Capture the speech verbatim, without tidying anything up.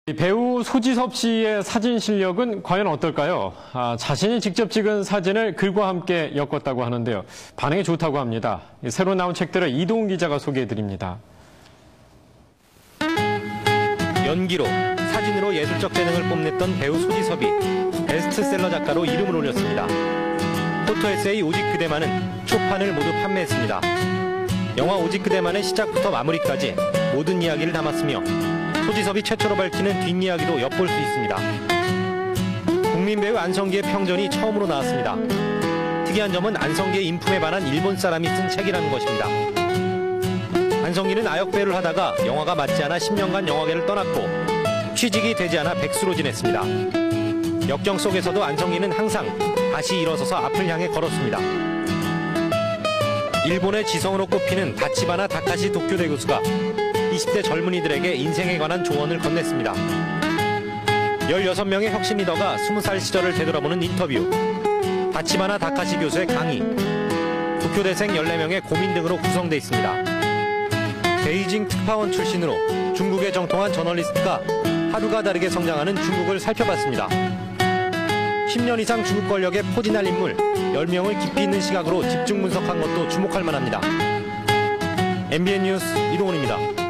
배우 소지섭 씨의 사진 실력은 과연 어떨까요? 아, 자신이 직접 찍은 사진을 글과 함께 엮었다고 하는데요. 반응이 좋다고 합니다. 새로 나온 책들을 이동훈 기자가 소개해드립니다. 연기로, 사진으로 예술적 재능을 뽐냈던 배우 소지섭이 베스트셀러 작가로 이름을 올렸습니다. 포토에세이 오직 그대만은 초판을 모두 판매했습니다. 영화 오직 그대만의 시작부터 마무리까지 모든 이야기를 담았으며 소지섭이 최초로 밝히는 뒷이야기도 엿볼 수 있습니다. 국민 배우 안성기의 평전이 처음으로 나왔습니다. 특이한 점은 안성기의 인품에 반한 일본 사람이 쓴 책이라는 것입니다. 안성기는 아역배우를 하다가 영화가 맞지 않아 십 년간 영화계를 떠났고 취직이 되지 않아 백수로 지냈습니다. 역경 속에서도 안성기는 항상 다시 일어서서 앞을 향해 걸었습니다. 일본의 지성으로 꼽히는 다치바나 다카시 도쿄대 교수가 이십 대 젊은이들에게 인생에 관한 조언을 건넸습니다. 열여섯 명의 혁신 리더가 스무 살 시절을 되돌아보는 인터뷰, 다치바나 다카시 교수의 강의, 도쿄대생 열네 명의 고민 등으로 구성되어 있습니다. 베이징 특파원 출신으로 중국에 정통한 저널리스트가 하루가 다르게 성장하는 중국을 살펴봤습니다. 십 년 이상 중국 권력에 포진할 인물 열 명을 깊이 있는 시각으로 집중 분석한 것도 주목할 만합니다. 엠비엔 뉴스 이동훈입니다.